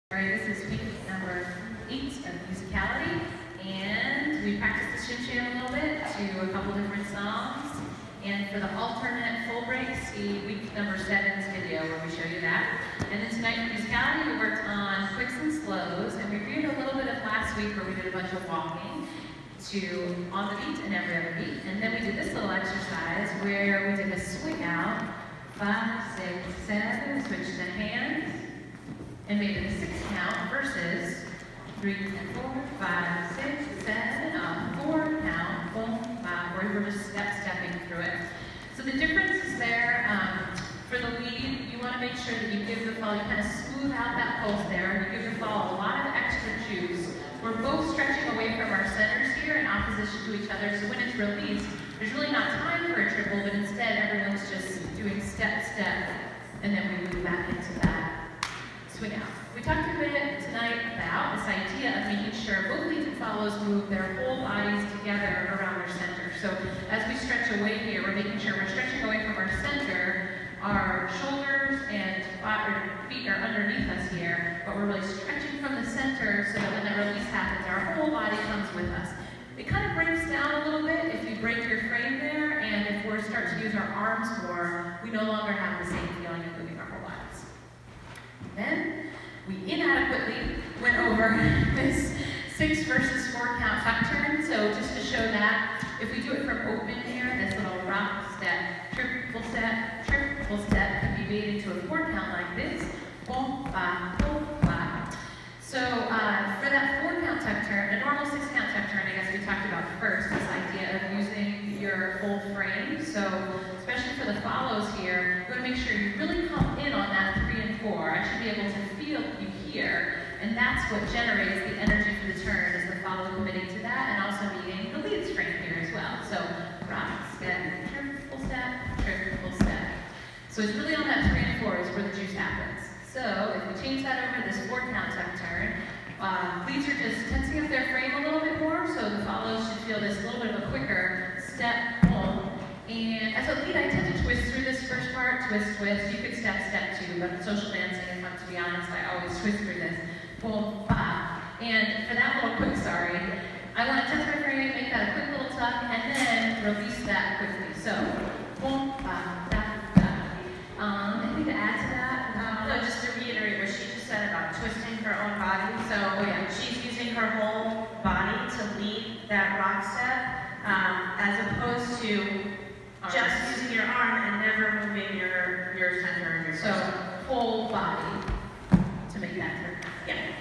Alright, this is week number 8 of musicality, and we practiced the Shim Sham a little bit to a couple different songs. And for the alternate full breaks, see week number 7's video where we show you that. And then tonight for musicality, we worked on quicks and slows, and we reviewed a little bit of last week where we did a bunch of walking to on the beat and every other beat. And then we did this little exercise where we did a swing out, 5, 6, 7, switch the hands, and made it a 6 count versus 3 and 4, 5, 6, 7, 4 count, boom, 5, where we're just stepping through it. So the difference is there, for the lead, you want to make sure that you give the fall, you kind of smooth out that pulse there, and you give the fall a lot of extra juice. We're both stretching away from our centers here in opposition to each other, so when it's released, there's really not time for a triple, but instead everyone's just doing step, step, and then we move back into that swing out. We talked a bit tonight about this idea of making sure both leads and follows move their whole bodies together around their center. So as we stretch away here, we're making sure we're stretching away from our center. Our shoulders and feet are underneath us here, but we're really stretching from the center so that when the release happens, our whole body comes with us. It kind of breaks down a little bit if you break your frame there, and if we start to use our arms more, we no longer have the same feeling of moving our whole bodies. Then we inadequately went over this 6 versus 4 count tuck turn. So just to show that, if we do it from open here, this little rock step, triple step can be made into a 4 count like this. Boom, ba, boom, ba. So for that 4 count tuck turn, a normal 6 count tuck turn, I guess we talked about first, this idea of using your whole frame. So especially for the follows here, you want to make sure you really come in on that 3 and 4. I should be able to feel you here, and that's what generates the energy for the turn, is the follow committing to that, and also meeting the lead strength here as well. So rock, step, triple step. So it's really on that 3 and 4 is where the juice happens. So if we change that over to this 4 count tuck turn, leads are just tensing up their frame a little bit more, so the follows should feel this little bit of a quicker step, pull. And as a lead, I tend to twist through this first part, twist. You could step too, but in social dancing, if I'm to be honest, I always twist through this. Pull, ba. And for that little quick, I want to tense my frame, make that a quick little tuck, and then release that quickly. So, pull, ba, da, da. Anything to add to that? No, just to reiterate what she just said about twisting her own body. So she's using her whole body to lead that rock step, as opposed to just using your arm and never moving your center and your so whole body to make that turn. Yeah.